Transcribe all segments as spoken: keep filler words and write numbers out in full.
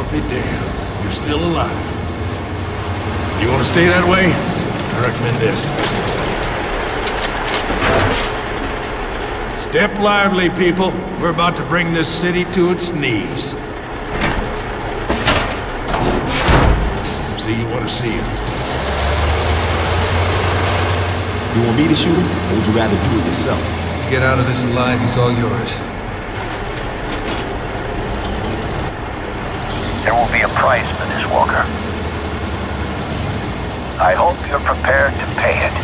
Be damned, you're still alive. You want to stay that way? I recommend this. Step lively, people. We're about to bring this city to its knees. See you want to see him. You want me to shoot him, or would you rather do it yourself? Get out of this alive, he's all yours. There will be a price for this, Walker. I hope you're prepared to pay it.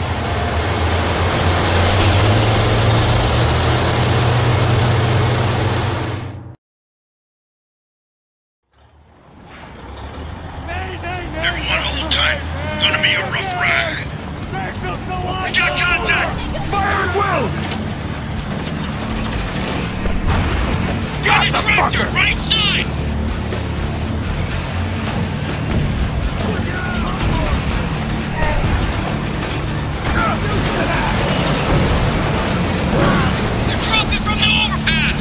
Everyone hold tight. Gonna be a rough ride. We got contact! Fire at will! Get the tractor, right side! They're dropping from the overpass!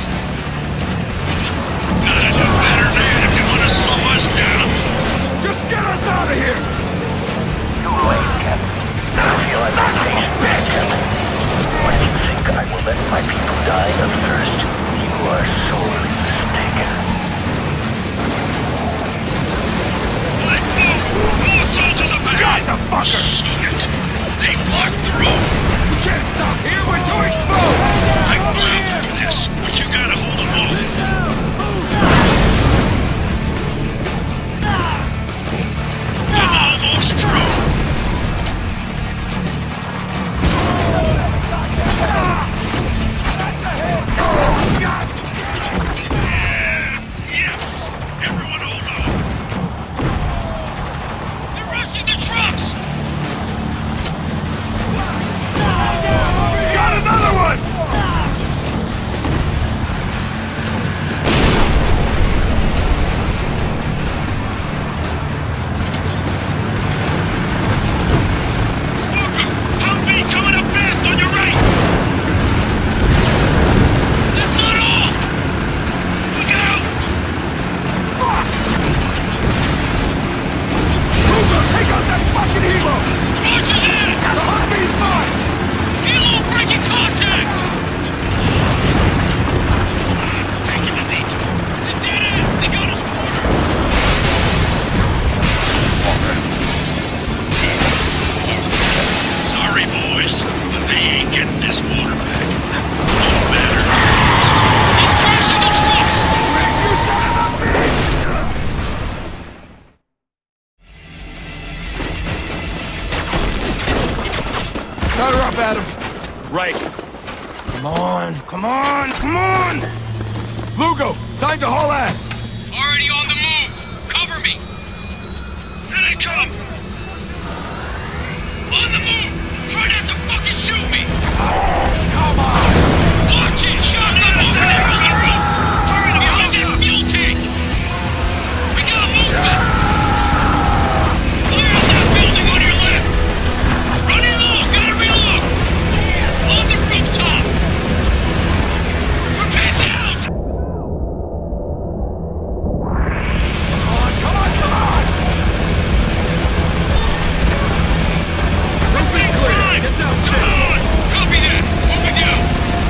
Gotta do better than that if you want to slow us down. Just get us out of here! Too late, Captain. I feel like a station backup. When you think I will let my people die of thirst, you are sorely mistaken. Let's move! More soldiers are back! God, the fucker! Shit! They blocked the road! We can't stop here, we're too exposed! I blamed you for this, but you gotta hold them off. I'm almost through. Yes! Everyone hold on! They're rushing the trucks! Got another one! Walker! Humvee coming up fast on your right! That's not all! Look out! Hugo, take out that fucking helo! Roger's in! The Humvee's mine! Helo breaking contact! Taking the lead. It's a dead end! They got us cornered! Sorry, boys, but they ain't getting this motor back. No better. He's crashing the trucks! Where'd you son of a bitch? Start her up, Adams. Right. Come on, come on, come on! Lugo, time to haul ass. Already on the move! Cover me! Here they come! On the move! Try not to fucking shoot me! Come on! Watch it! Shotgun over there on the roof! Behind that fuel tank! We got movement! Clear out that building on your left! Running low! Gotta reload! On the rooftop! We're pinned down! Come on, come on, come on! Roof is clear! Come on! Copy that! Moving out!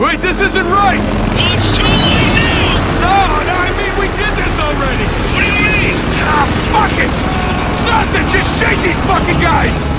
Wait, this isn't right! Well, it's too late now! No, no, I mean, we did this already! What do you mean? Ah, fuck it! It's nothing! Just shake these fucking guys!